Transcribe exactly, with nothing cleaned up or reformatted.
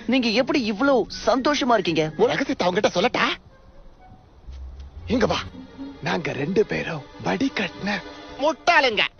நீங்க எப்படி இவ்வளவு சந்தோஷமா இருக்கீங்க? ரகசியத்தை அவங்கிட்ட சொல்லட்டா? இங்க வா. நாங்க ரெண்டு பேரும் வடி கட்டின முட்டாளுங்க.